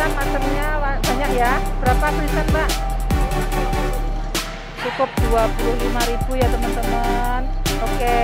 macamnya banyak ya. Berapa tulisan Mbak? Cukup 25.000 ya teman-teman. Oke.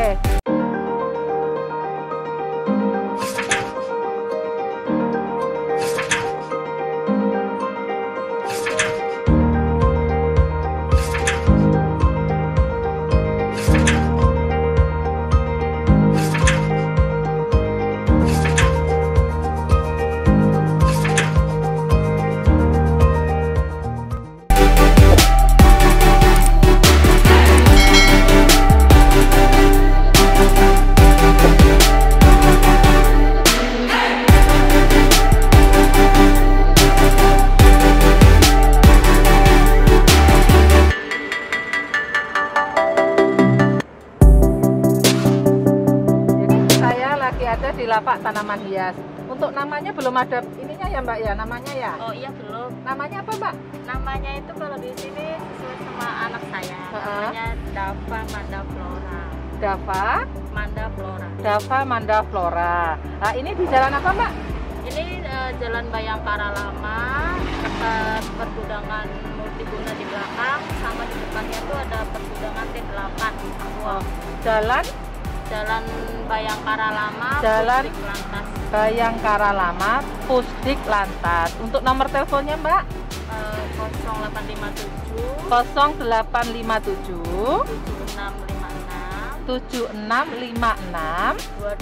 Di lapak tanaman hias. Untuk namanya belum ada ininya ya Mbak ya, namanya ya? Oh iya belum. Namanya apa Mbak? Namanya itu kalau di sini sesuai sama anak saya. Namanya Dava Manda Flora. Dava Manda Flora. Dava Manda Flora. Nah, ini di jalan apa Mbak? Ini Jalan Bayangkara Lama, dekat pergudangan multiguna di belakang, sama di depannya itu ada pergudangan T8. Oh, Jalan Bayangkara Lama, Jalan Pusdik Lantas. Bayangkara Lama, Pusdik Lantas. Untuk nomor teleponnya Mbak? 0857 0857 7656 7656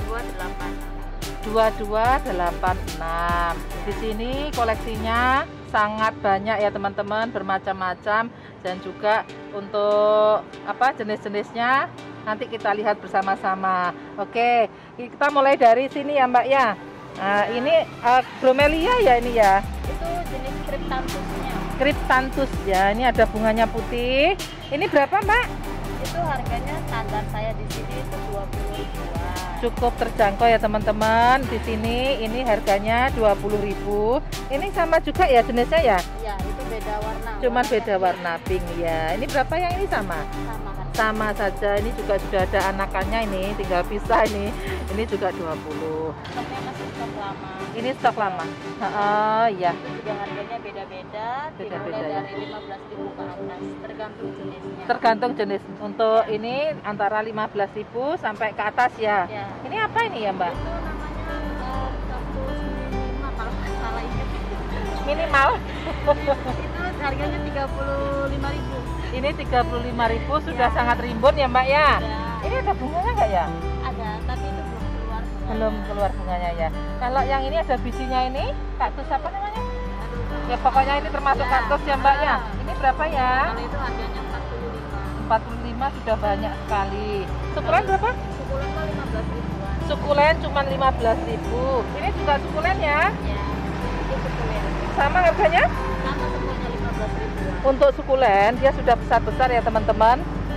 2286. Di sini koleksinya sangat banyak ya teman-teman, bermacam-macam, dan juga untuk apa jenis-jenisnya nanti kita lihat bersama-sama. Oke, kita mulai dari sini ya Mbak ya. Nah, ini bromelia ya ini ya. Itu jenis Cryptanthusnya. Cryptanthus ya. Ini ada bunganya putih. Ini berapa Mbak? Itu harganya standar saya di sini itu 20.000-an. Cukup terjangkau ya teman-teman. Di sini ini harganya 20.000. Ini sama juga ya jenisnya ya? Iya, itu beda warna. Cuman beda warna pink ya. Ini berapa yang ini sama? Sama saja. Ini juga sudah ada anakannya, ini tinggal pisah ini. Ini juga 20. Stoknya masih stok lama. Ini stok lama. Oh iya. Itu juga harganya beda-beda. Dimulai dari 15.000 ke atas, tergantung jenisnya. Tergantung jenis. Untuk ini antara 15.000 sampai ke atas ya. Ya. Ini apa ini ya Mbak? Itu namanya kaktus minimal kalau nggak salah ingat. Minimal. Itu harganya 35.000. Ini 35.000 sudah sangat rimbun ya Mbak ya. Ini ada bunganya nggak ya? Ada, tapi itu belum keluar. Belum keluar bunganya ya. Kalau yang ini ada bijinya ini, kaktus apa namanya? Ya pokoknya ini termasuk kaktus ya Mbak ya. Ini berapa ya? Kalau itu harganya 45. 45 sudah banyak sekali. Sukulen berapa? Sukulen mah 15.000-an. Sukulen cuma 15.000. Ini juga sukulen ya? Ya, itu sukulen. Sama harganya? Sama semuanya 15.000-an. Untuk sukulen dia sudah besar-besar ya teman-teman.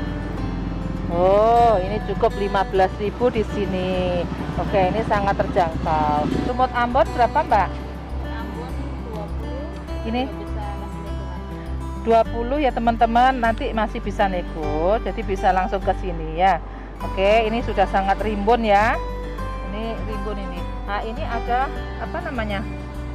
Oh, ini cukup 15.000 di sini. Oke, ini sangat terjangkau. Lumut Ambon berapa Mbak? Ambon 20. Ini Bisa masih 20 ya teman-teman, nanti masih bisa nego, jadi bisa langsung ke sini ya. Oke, ini sudah sangat rimbun ya. Ini rimbun ini. Nah, ini ada apa namanya?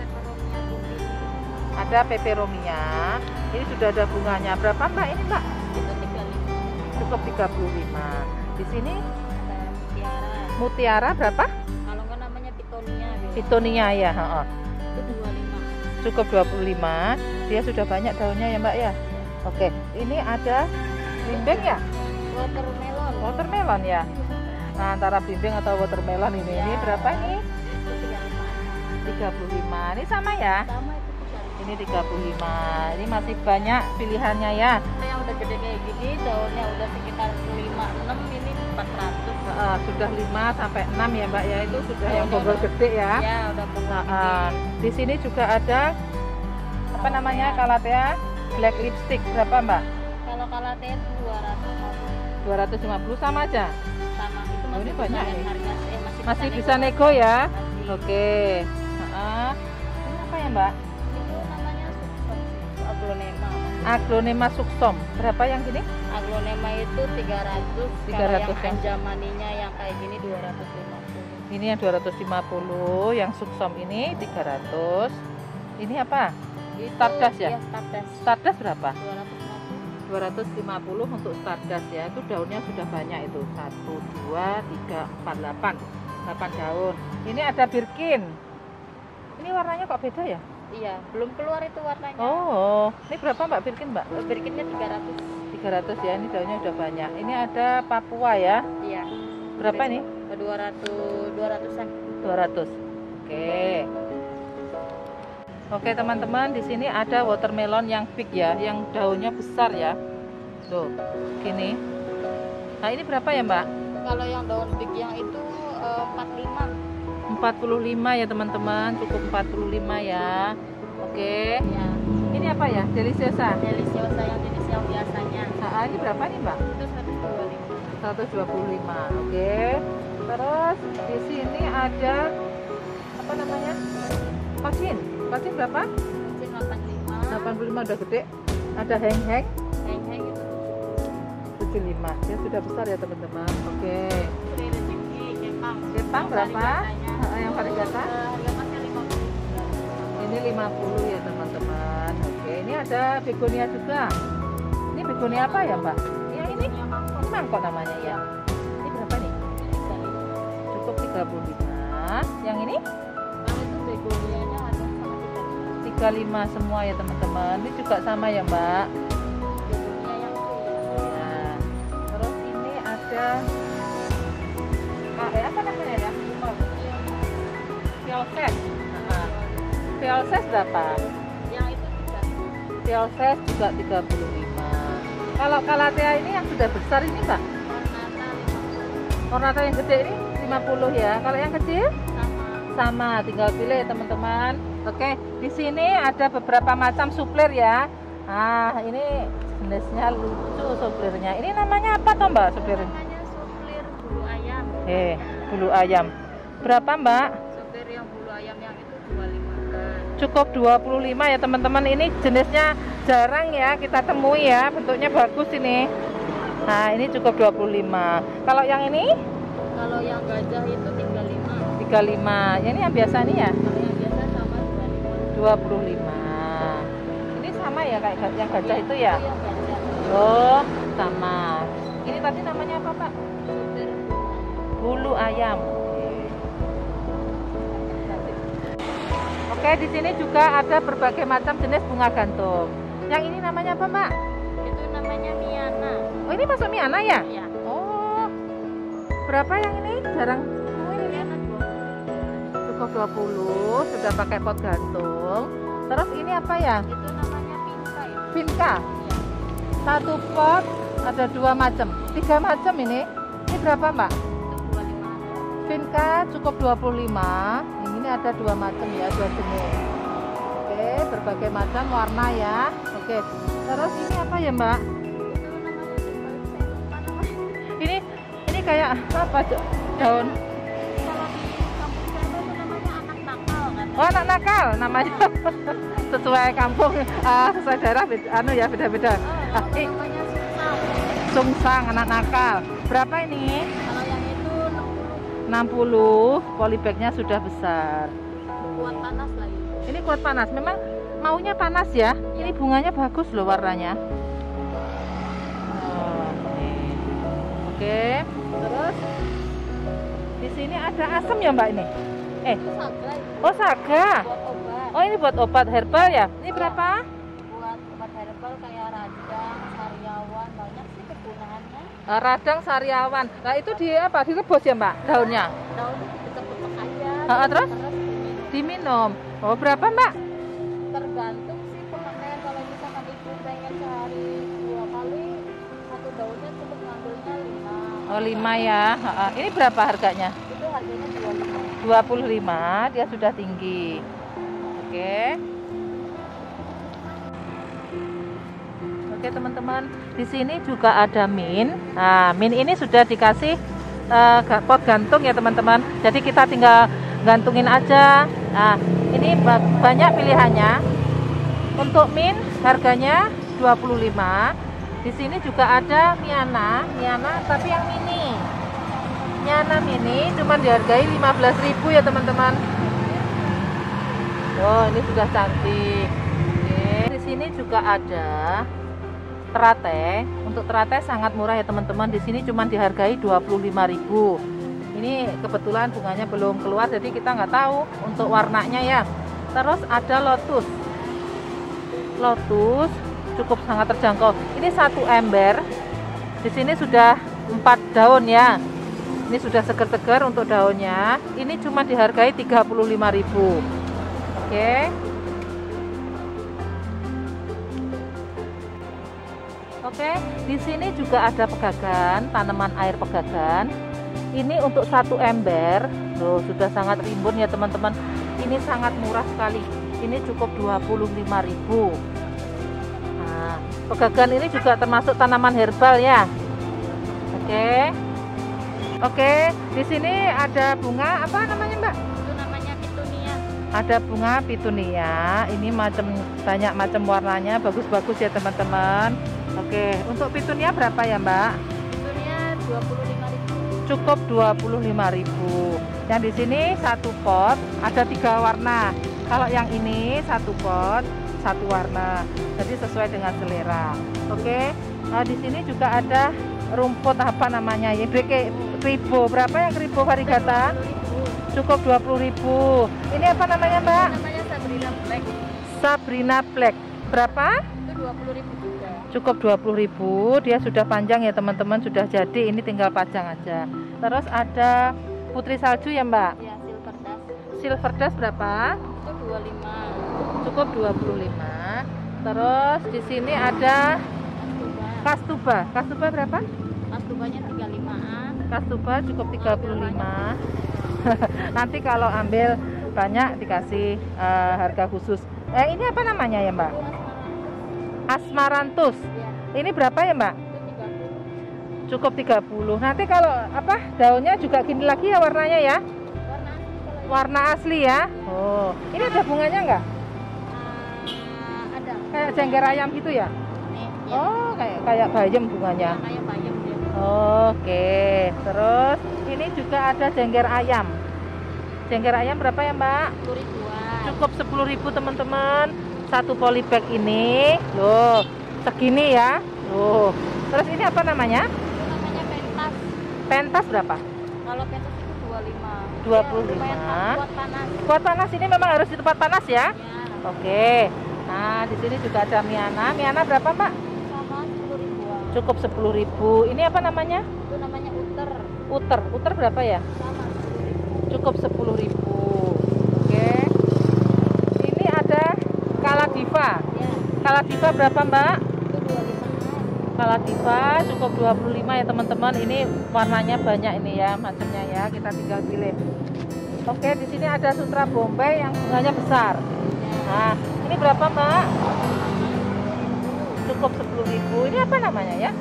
Ada peperomia. Ini sudah ada bunganya. Berapa Mbak ini Mbak? itu 35. Cukup 35. Di sini Ada mutiara. mutiara berapa? Kalau nggak namanya pitonia. Pitonia ya. Itu 25. Cukup 25. Dia sudah banyak daunnya ya Mbak ya. Oke, ini ada blimbing ya? Watermelon. Watermelon ya. Nah, antara blimbing atau watermelon ini. Ini berapa ini? Itu 35. 35. Ini sama ya? Sama itu 35. Ini 35. Ini masih banyak pilihannya ya. Nah, yang udah gede kayak gini daunnya udah sekitar 5-6, ini 400. Sudah 5 sampai 6 ya Mbak ya. Itu sudah yang bonggol gede ya. Ya, udah bonggol gede. Di sini juga ada apa namanya? Calathea black lipstick. Berapa Mbak? Kalau Calathea 250. 250 sama aja. Sama itu Oh, masih ini banyak bisa ya? harga, Masih bisa nego ya? Masih. Oke. Ini apa ya Mbak? Itu namanya suksom, aglonema. Aglonema suksom. Berapa yang gini? Aglonema itu 300. 300 Kalau yang yang- anjamaninya yang kayak gini 250. Ini yang 250, yang suksom ini 300. Ini apa? Itu, Stardust ya? Iya, Stardust. Stardust berapa? 250. 250 untuk Stardust ya. Itu daunnya sudah banyak itu. 1, 2, 3, 4, 8. 8 daun. Ini ada Birkin. Ini warnanya kok beda ya? Iya, belum keluar itu warnanya. Oh, ini berapa Mbak Birkin, Mbak? Birkinnya 300. 300 ya. Ini daunnya udah banyak. Ini ada Papua ya. Iya. Berapa nih? 200-an. 200. Oke. Oke teman-teman, di sini ada watermelon yang big ya, yang daunnya besar ya. Tuh, gini. Nah ini berapa ya Mbak? Kalau yang daun big yang itu 45. 45 ya teman-teman, cukup 45 ya. Oke. Ya. Ini apa ya? Deliciosa. Deliciosa yang jenis yang biasanya. Nah, ini berapa nih Mbak? Itu 125. 125. Oke. Terus di sini ada apa namanya? Kosin. Kosin berapa? Mungkin 85. 85 udah gede. Ada heng-heng Heng-heng itu 75. Dia sudah besar ya teman-teman. Oke. Puri rezeki, kepang. Kepang berapa? Yang varigata? Harga masnya 50. Ini 50 ya teman-teman. Oke, ini ada begonia juga. Ini begonia apa ya Mbak? Yang ini? Ini mangkok namanya ya. Ini berapa nih? Cukup 35. Yang ini? Kalau itu begonianya ada sama 35 semua ya teman-teman. Ini juga sama ya Mbak. begonia yang itu ya. Ya. Terus ini ada apa namanya ya? Violses. Violses berapa? Yang itu juga Violses juga 35. Kalau Calathea ini yang sudah besar ini Mbak? Ornata 50. Ornata yang gede ini 50 ya. Kalau yang kecil? Sama. Tinggal pilih ya teman-teman. Oke, di sini ada beberapa macam suplir ya. Ah, ini jenisnya lucu suplirnya. Ini namanya apa toh Mbak suplirnya? Namanya suplir bulu ayam. Bulu ayam. Berapa Mbak? Suplir yang bulu ayam yang itu 25. Cukup 25 ya teman-teman. Ini jenisnya jarang ya kita temui ya. Bentuknya bagus ini. Nah, ini cukup 25. Kalau yang ini? Kalau yang gajah itu 35. 35. Ini yang biasa nih ya? Kalau yang biasa sama 25. Ini sama ya kayak yang gajah itu ya? Itu yang gajah. Oh, sama. Ini tadi namanya apa, Pak? Suplir Bulu ayam. Oke, di sini juga ada berbagai macam jenis bunga gantung. Yang ini namanya apa, Mbak? itu namanya Miana. Oh, ini masuk Miana ya? Ya. Oh. Berapa yang ini? Jarang. Oh, ini Miana 20. cukup 20, sudah pakai pot gantung. Terus ini apa ya? Itu namanya Pinka ya. Vinca. Ya. Satu pot ada 2 macam. 3 macam ini. Ini berapa, Mbak? Itu 25. Vinca cukup 25. Ini ada 2 macam ya, 2 jenis. Oke, berbagai macam warna ya. Oke. Terus ini apa ya, Mbak? Itu namanya apa namanya? Ini kayak apa, Cok? Daun. Kalau di kampung saya itu namanya anak nakal kan. Oh, anak nakal namanya. Sesuai kampung, sesuai daerah beda-beda. Kalau namanya susah. Sungsang, anak nakal. Berapa ini? Kalau yang itu 60. Polybagnya sudah besar. kuat panas lagi. Ini kuat panas. Memang maunya panas ya. Ini bunganya bagus loh warnanya. Oh, ini. Oke. Terus di sini ada asam ya Mbak ini. Itu saga itu Oh saga. buat obat. Oh ini buat obat herbal ya. Ini berapa? Buat obat herbal kayak radang, sariawan, banyak sih kegunaannya. Radang sariawan. Nah itu di apa? Direbus ya Mbak daunnya. Daunnya dicetek-cetek aja. Terus? diminum. Diminum. Oh berapa Mbak? Tergantung sih pemakaian. Kalau misalkan ibu pengen sehari 2 kali, satu daunnya cukup ngambilnya 5. Oh 5 ya. Ini berapa harganya? Itu harganya 25. 25. Dia sudah tinggi. Oke. Oke teman-teman, di sini juga ada mint. Nah, mint ini sudah dikasih pot gantung ya teman-teman. Jadi kita tinggal gantungin aja. Nah, ini banyak pilihannya. Untuk mint harganya 25. Di sini juga ada Miana tapi yang mini. Miana mini cuma dihargai 15.000 ya teman-teman. Oh, ini sudah cantik. Oke. Di sini juga ada teratai. Untuk teratai sangat murah ya teman-teman. Di sini cuma dihargai 25.000. Ini kebetulan bunganya belum keluar, jadi kita nggak tahu untuk warnanya ya. Terus ada lotus. Lotus cukup sangat terjangkau. Ini satu ember. Di sini sudah 4 daun ya. Ini sudah seger-seger untuk daunnya. Ini cuma dihargai 35.000. Oke. Oke, di sini juga ada pegagan, tanaman air pegagan. Ini untuk satu ember. Loh, sudah sangat rimbun ya teman-teman. Ini sangat murah sekali. Ini cukup 25.000. Nah, pegagan ini juga termasuk tanaman herbal ya. Oke. Oke, di sini ada bunga apa namanya, Mbak? Itu namanya pitunia. Ada bunga pitunia. Ini banyak macam warnanya, bagus-bagus ya teman-teman. Oke, untuk pitunia berapa ya, Mbak? Pitunia 25.000. Cukup 25.000. Yang di sini satu pot ada 3 warna. Kalau yang ini satu pot satu warna. Jadi sesuai dengan selera. Oke. Nah, di sini juga ada rumput apa namanya ya, kribo. Berapa yang kribo varigata? Cukup 20.000. Ini apa namanya, Mbak? Namanya Sabrina Black. Sabrina Black. Berapa? Itu 20.000 juga. Cukup 20.000. Dia sudah panjang ya teman-teman, sudah jadi. Ini tinggal pajang aja. Terus ada putri salju ya, Mbak? Ya, silver dust. Silver dust berapa? Itu 25. Cukup 25. Terus di sini ada kastuba. Kastuba berapa? Kastubanya 35-an. Kastuba cukup 35. Nanti kalau ambil banyak dikasih harga khusus. Ini apa namanya ya, Mbak? Asmaranthus. Ya, Ini berapa ya, Mbak? itu 30. Cukup 30. Nanti kalau apa daunnya juga gini lagi ya warnanya ya? Warna asli kalau Warna asli ya? Oh, ini ada bunganya nggak? ada. Kayak jengger ayam gitu ya? Nih, ya. Oh, kayak bayam bunganya. Kayak bayam dia. Oke, terus ini juga ada jengger ayam. Jengger ayam berapa ya, Mbak? 10.000-an. Cukup 10.000 teman-teman. Satu polybag ini, loh, segini ya. Loh. Terus ini apa namanya? Itu namanya pentas. Pentas berapa? Kalau pentas itu 25. 25. Ya, lumayan kuat panas. Kuat panas ini memang harus di tempat panas ya? Ya, Oke. Nah, di sini juga ada Miana. Miana berapa, Mbak? sama 10.000-an. Cukup 10.000. Ini apa namanya? Itu namanya uter. Uter. Uter berapa ya? Sama 10.000. Cukup 10.000. Oke. Ini ada Kaladiva. Ya, Kaladiva berapa, Mbak? itu 25-an. Kaladiva cukup 25 ya teman-teman. Ini warnanya banyak ini ya, macamnya ya. Kita tinggal pilih. Oke, di sini ada Sutra Bombay yang bunganya besar. Nah, ini berapa, Mbak? Cukup 10.000. Ini apa namanya ya?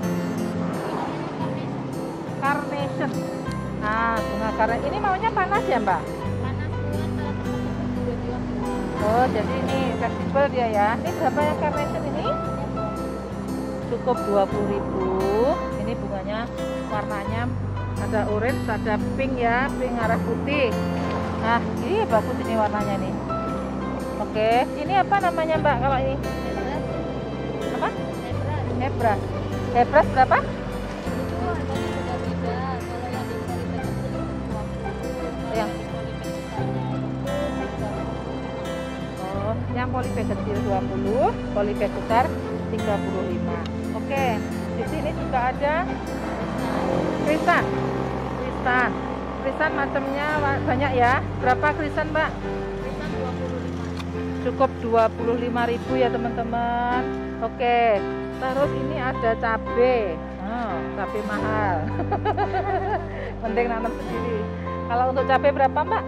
Carnation. Nah, bunga carnation. Ini maunya panas ya, Mbak? Panas buat tujuan. Oh, jadi ini fleksibel dia ya. Ini berapa yang carnation ini? Cukup 20.000. Ini bunganya warnanya ada orange, ada pink ya, pink arah putih. Nah, ini bagus ini warnanya nih. Oke, ini apa namanya, Mbak, kalau ini? Apa? Hebras. Hebras berapa? Itu harganya beda-beda. Kalau yang di Polybag kecil itu 20. Yang Di Polybag besarnya itu 30. Oh, yang polybag kecil 20, polybag besar 35. Oke, di sini juga ada krisan. Krisan. Krisan macamnya banyak ya. Berapa krisan, Mbak? Kita 25. Cukup 25.000 ya teman-teman. Oke, terus ini ada cabai. Oh, cabai mahal. Penting nanam sendiri. Kalau untuk cabai berapa, Mbak?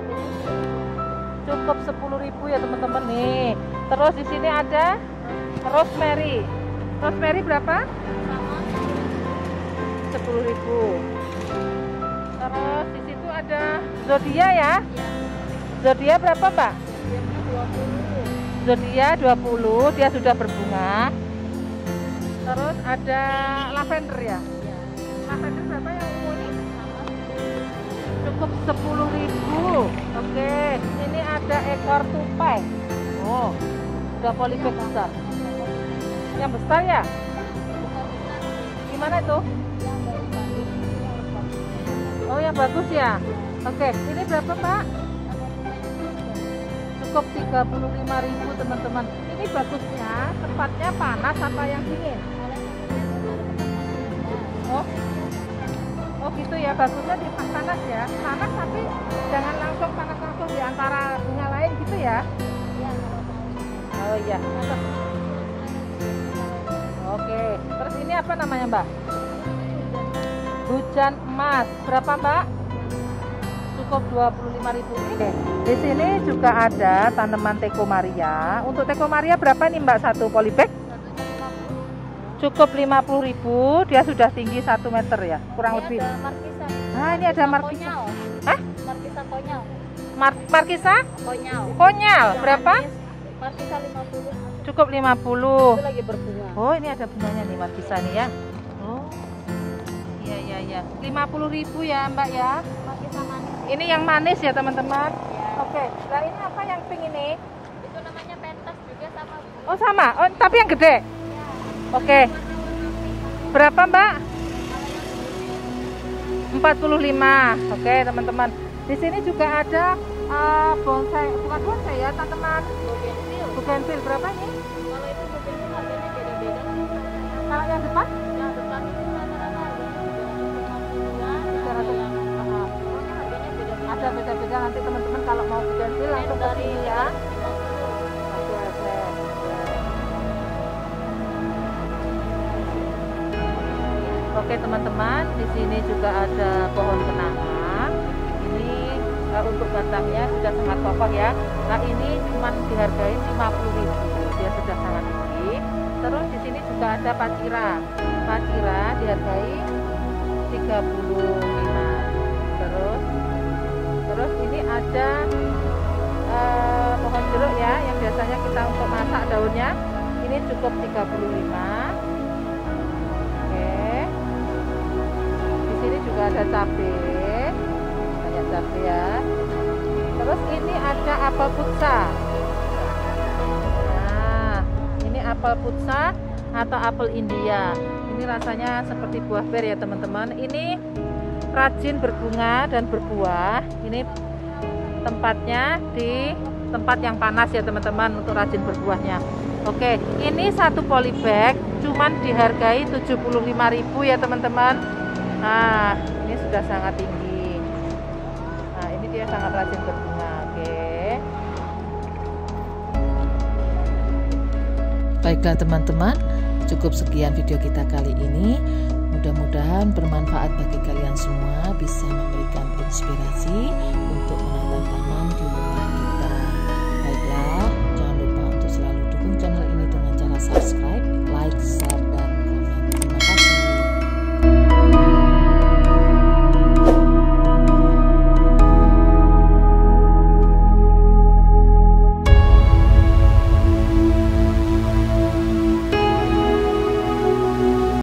Cukup 10.000 ya teman-teman nih. Terus di sini ada rosemary. Rosemary berapa? Sama 10.000. Terus di situ ada zodia ya. ya, Zodia berapa, Mbak? biasanya 20. Zodia 20, dia sudah berbunga. Terus ada lavender ya. Ya, Lavender berapa yang ungu ini? sama Cukup cukup 10.000. Oke, ini ada ekor tupai. Oh, udah polybag besar. Yang besar ya? Gimana itu? Oh, yang bagus ya. Oke, ini berapa Pak? Cukup 35.000 teman-teman. Ini bagusnya tempatnya panas apa yang dingin? Oh gitu ya, bagusnya di panas ya. Panas tapi jangan langsung panas langsung di antara bunga lain gitu ya. Oh iya. Oke, terus ini apa namanya Mbak? Hujan emas. Berapa Mbak? Cukup 25.000. Oke. Di sini juga ada tanaman Tekomaria. Untuk Tekomaria berapa nih Mbak satu polybag? Cukup 50.000. Dia sudah tinggi 1 meter ya, kurang lebih. Ada markisa. Nah, ini ada markisa. Hah? Markisa konyal. Markisa? Konyal. Konyal. Berapa? Markisa 50. Cukup 50. Itu lagi berbunga. Oh, ini ada bunganya nih markisa nih ya. Oh. Iya. 50.000 ya, Mbak ya. Markisa manis. Ini yang manis ya, teman-teman. Ya. Oke. Nah, ini apa yang pink ini? Itu namanya pentas juga sama. Oh, sama. Oh, tapi yang gede. Ya. Oke. Berapa, Mbak? 45. Oke, teman-teman. Di sini juga ada bonsai, bukan bonsai ya, teman-teman. Bougainville berapa ini? Kalau itu bougainville harganya beda-beda. Kalau yang depan? Yang depan itu rata-rata harganya 350-an. 300. Pokoknya harganya beda-beda. Ada beda-beda, nanti teman-teman kalau mau Bougainville langsung ke sini ya. Oke. Oke teman-teman, di sini juga ada pohon kenanga. Ini untuk batangnya sudah sangat kokoh ya. Nah ini cuma dihargai 50.000, dia sudah sangat tinggi. Terus di sini juga ada pacira. Pacira dihargai 35. Terus ini ada pohon jeruk ya, yang biasanya kita untuk masak daunnya. Ini cukup 35. Ini juga ada cabai, banyak cabai ya. Terus ini ada apel putsa. Nah, ini apel putsa atau apel India. Ini rasanya seperti buah pir ya teman-teman. Ini rajin berbunga dan berbuah. Ini tempatnya di tempat yang panas ya teman-teman untuk rajin berbuahnya. Oke, ini satu polybag cuman dihargai 75.000 ya teman-teman. Nah, ini sudah sangat tinggi. Nah, ini dia sangat rajin berbunga. Oke. Baiklah teman-teman, cukup sekian video kita kali ini. Mudah-mudahan bermanfaat bagi kalian semua, bisa memberikan inspirasi untuk